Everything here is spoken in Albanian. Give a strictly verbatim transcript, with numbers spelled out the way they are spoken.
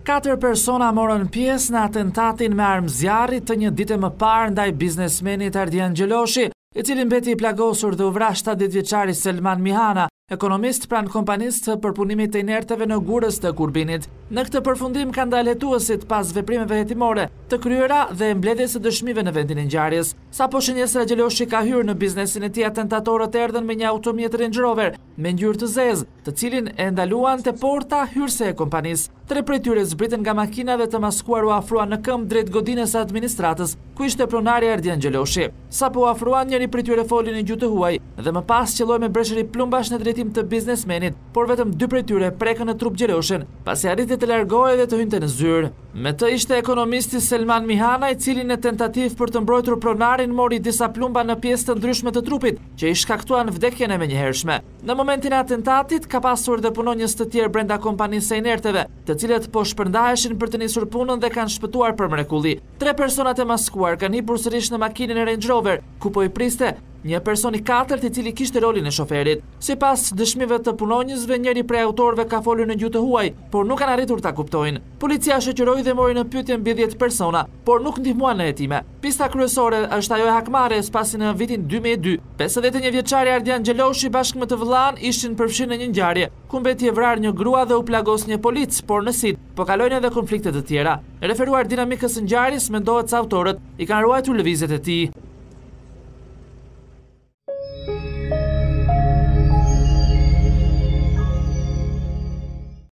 Katër persona morën pjesë në atentatin me armë zjarri të një dite më parë ndaj biznesmenit Ardian Gjeloshi, i cili mbeti i plagosur dhe u vra shtatëdhjetë vjeçari Selman Mihana, ekonomist pranë kompanisë të përpunimit të inerteve në Gurës të Kurbinit. Në këtë përfundim kanë dalë hetuesit pas veprimeve hetimore të kryera dhe mbledhjes së dëshmive në vendin e ngjarjes. Sapo shënjesra Gjeloshi ka hyrë në biznesin e tij, atentatorët erdhën me një automjet Range Rover me ngjyrë të zezë, të cilin e ndaluan te porta hyrëse e kompanisë. Tre prej tyre zbritën nga makina dhe të maskuar u afruan në këmbë drejt godinës së administratës, ku ishte pronari Ardian Gjeloshi. Sapo u afruan, njëri prej tyre foli në gjuhë të huaj dhe më pas qelloi me breshëri plumbash në drejtim të biznesmenit, por vetëm dy prej tyre prekën në trup Gjeloshin, pasi arriti të largohej dhe të hynte në zyrë. Me të ishte ekonomisti Selman Mihana, i cili në tentativë për të mbrojtur pronarin mori disa plumba në pjesë të ndryshme të trupit, që i shkaktuan vdekjen e menjëhershme. Në momentin e atentatit ka pasur dhe punonjës të tjerë brenda kompanisë së inerteve, të cilët po shpërndaheshin për të nisur punën dhe kanë shpëtuar për mrekulli. Tre personat e maskuar kanë hipur sërish në makinën e Range Rover, ku po i priste një person i katërt, i cili kishte rolin e shoferit. Sipas dëshmive të punonjësve, njëri prej autorëve ka folur në gjuhë të huaj, por nuk kanë arritur ta kuptojnë. Policia shoqëroi dhe mori në pyetje mbi dhjetë persona, por nuk ndihmuan në hetime. Pista kryesore është ajo e hakmarrjes, pasi në vitin dy mijë e dy, pesëdhjetë e një vjeçari Ardian Gjeloshi bashkë me të vëllain ishin përfshirë në një ngjarje, ku mbeti e vrarë një grua dhe u plagos një polic, por në sit, po kalojnë edhe konflikte të tjera. Referuar dinamikës së ngjarjes, mendohet se autorët i kanë ruajtur lëvizjet e tij.